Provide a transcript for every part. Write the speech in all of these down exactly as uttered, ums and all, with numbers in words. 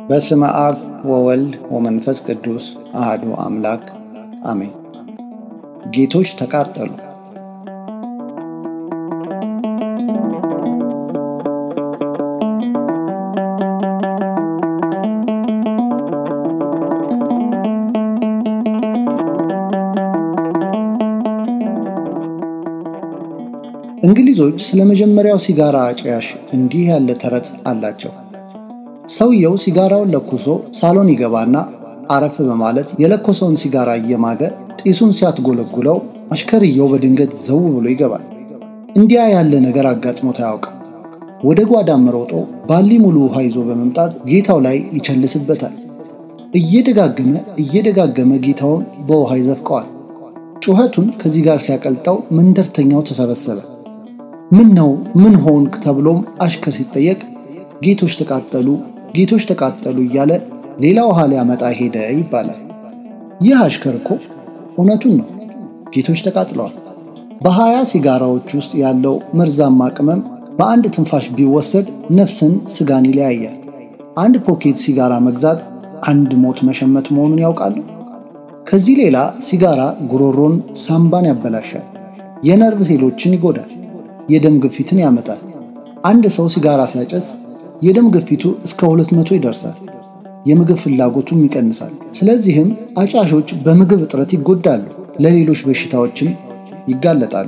በስመ አብ ወወልድ ወመንፈስ ቅዱስ አሐዱ አምላክ አሜን። ጌቶች ተቃጠሉ። እንግሊዞች ስለመጀመሪያው ሲጋራ አጫሽ እንዲህ ያለ ተረት አላቸው። ሰውየው ሲጋራውን ለኩሶ ሳሎን ይገባና አረፍ በማለት የለኮሰውን ሲጋራ እየማገ ጢሱን ሲያትጎለጉለው አሽከርየው በድንገት ዘው ብሎ ይገባል። እንዲያ ያለ ነገር አጋጥሞት አያውቅም። ወደ ጓዳም ሮጦ ባሊ ሙሉ ውሃ ይዞ በመምጣት ጌታው ላይ ይቸልስበታል። እየደጋገመ እየደጋገመ ጌታውን በውሃ ይዘፍቀዋል። ጩኸቱን ከዚህ ጋር ሲያቀልጠው መንደርተኛው ተሰበሰበ። ምን ነው ምን ሆንክ ተብሎም አሽከር ሲጠየቅ ጌቶች ተቃጠሉ ጌቶች ተቃጠሉ እያለ ሌላ ውሃ ሊያመጣ ሄደ ይባላል። ይህ አሽከር እኮ እውነቱን ነው። ጌቶች ተቃጥለዋል። በሀያ ሲጋራዎች ውስጥ ያለው መርዛማ ቅመም በአንድ ትንፋሽ ቢወሰድ ነፍስን ስጋን ይለያያል። አንድ ፖኬት ሲጋራ መግዛት አንድ ሞት መሸመት መሆኑን ያውቃሉ። ከዚህ ሌላ ሲጋራ ጉሮሮን፣ ሳምባን ያበላሻል። የነርቭ ሴሎችን ይጎዳል። የደም ግፊትን ያመጣል። አንድ ሰው ሲጋራ ሲያጨስ የደም ግፊቱ እስከ ሁለት መቶ ይደርሳል። የምግብ ፍላጎቱም ይቀንሳል። ስለዚህም አጫሾች በምግብ እጥረት ይጎዳሉ፣ ለሌሎች በሽታዎችም ይጋለጣሉ።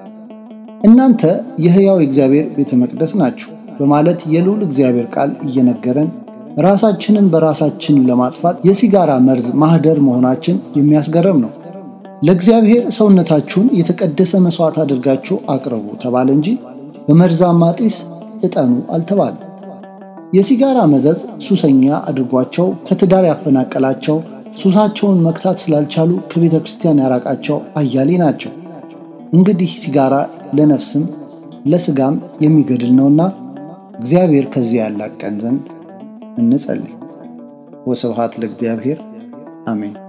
እናንተ የሕያው እግዚአብሔር ቤተ መቅደስ ናችሁ በማለት የልዑል እግዚአብሔር ቃል እየነገረን ራሳችንን በራሳችን ለማጥፋት የሲጋራ መርዝ ማህደር መሆናችን የሚያስገርም ነው። ለእግዚአብሔር ሰውነታችሁን የተቀደሰ መስዋዕት አድርጋችሁ አቅርቡ ተባለ እንጂ በመርዛማ ጢስ እጠኑ አልተባለ። የሲጋራ መዘዝ ሱሰኛ አድርጓቸው ከትዳር ያፈናቀላቸው፣ ሱሳቸውን መክታት ስላልቻሉ ከቤተ ክርስቲያን ያራቃቸው አያሌ ናቸው። እንግዲህ ሲጋራ ለነፍስም ለስጋም የሚገድል ነውና እግዚአብሔር ከዚህ ያላቀን ዘንድ እንጸልይ። ወስብሐት ለእግዚአብሔር አሜን።